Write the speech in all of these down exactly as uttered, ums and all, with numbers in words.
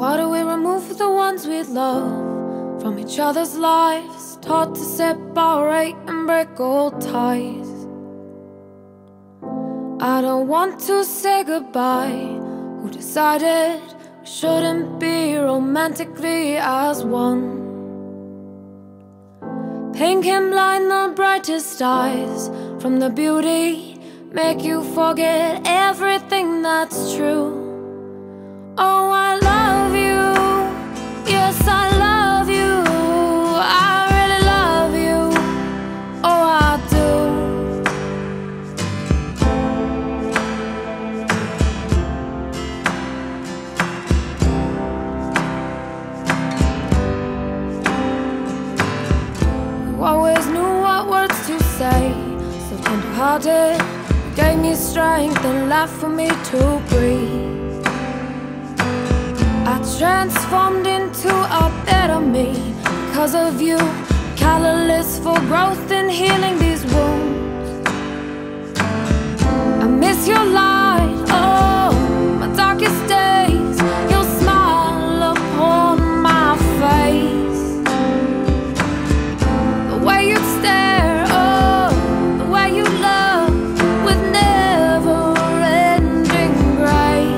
Why do we remove the ones we love from each other's lives? Taught to separate and break old ties. I don't want to say goodbye. Who decided we shouldn't be romantically as one? Pain can blind the brightest eyes from the beauty, make you forget everything that's true. Oh, I love you, yes I love you, I really love you, oh I do. You always knew what words to say, so tender-hearted, you gave me strength and life for me to breathe. I transformed into a better me because of you, catalyst for growth and healing these wounds. I miss your light, oh, my darkest days, your smile upon my face, the way you'd stare, oh, the way you love with never-ending grace.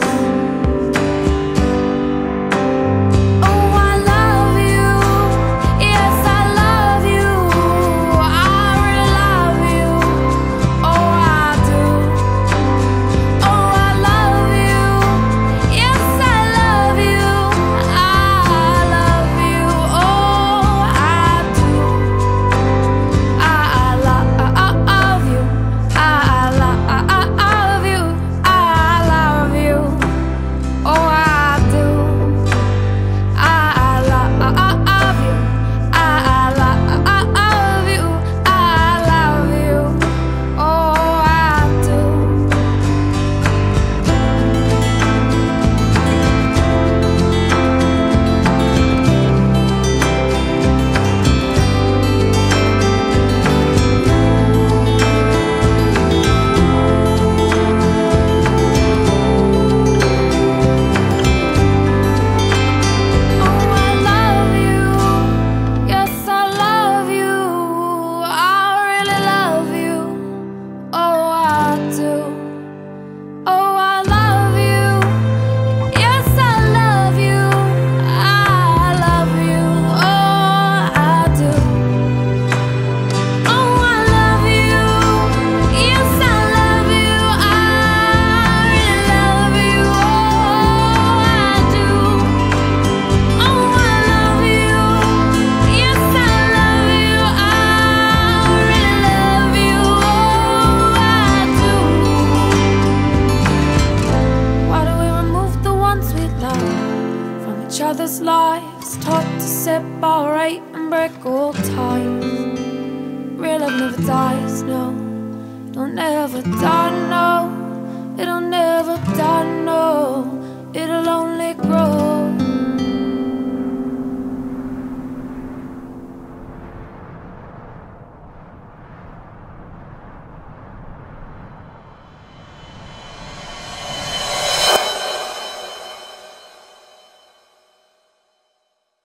Each other's lives, taught to separate and break old ties. Real love never dies, no, it'll never die, no, it'll never die, no, it'll only grow.